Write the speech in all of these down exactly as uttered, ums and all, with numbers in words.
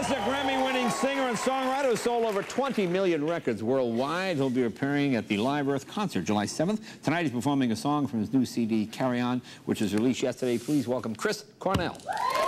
Yes, a Grammy-winning singer and songwriter who sold over twenty million records worldwide. He'll be appearing at the Live Earth concert July seventh. Tonight he's performing a song from his new C D, Carry On, which was released yesterday. Please welcome Chris Cornell.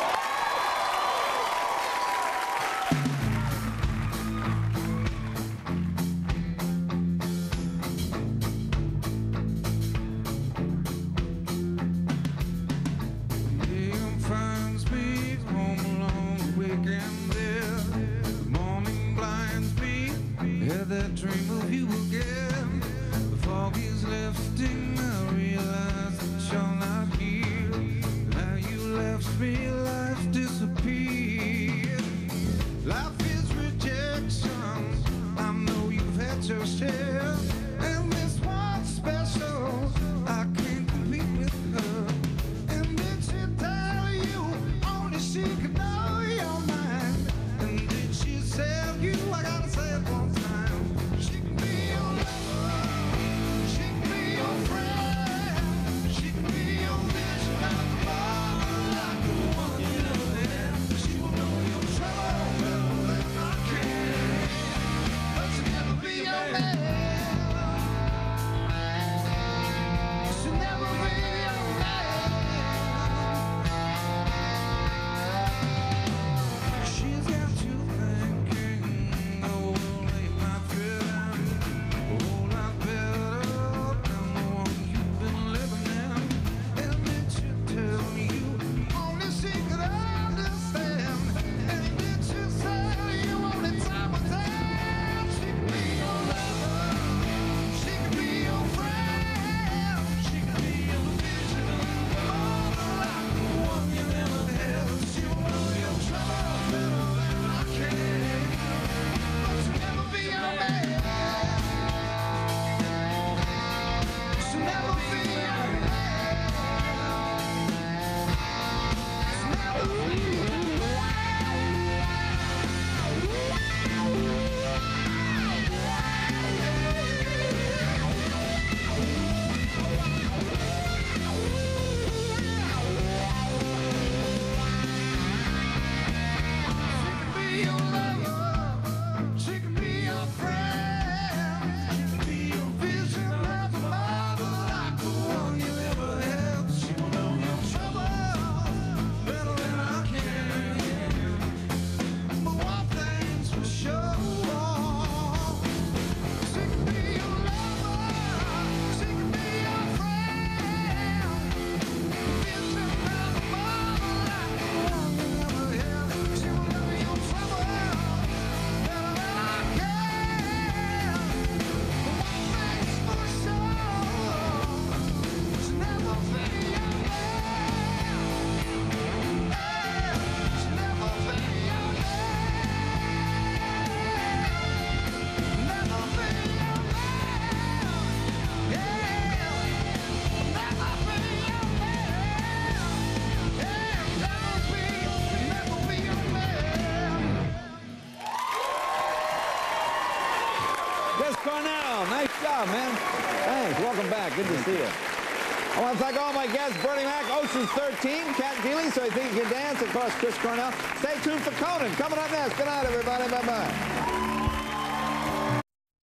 That dream of you again. The fog is lifting. I realize that you're not here. Now you left me, life disappeared. Life is rejection. I know you've had your share. And this one's special. I can't compete with her. And did she tell you only she could know your mind? And did she tell you, I gotta say it one time, Cornell, nice job, man. Thanks. Welcome back. Good to see you. I want to thank all my guests, Bernie Mac, Ocean's thirteen, Cat Dealey, So I Think You Can Dance, of course, Chris Cornell. Stay tuned for Conan. Coming up next. Good night, everybody. Bye-bye.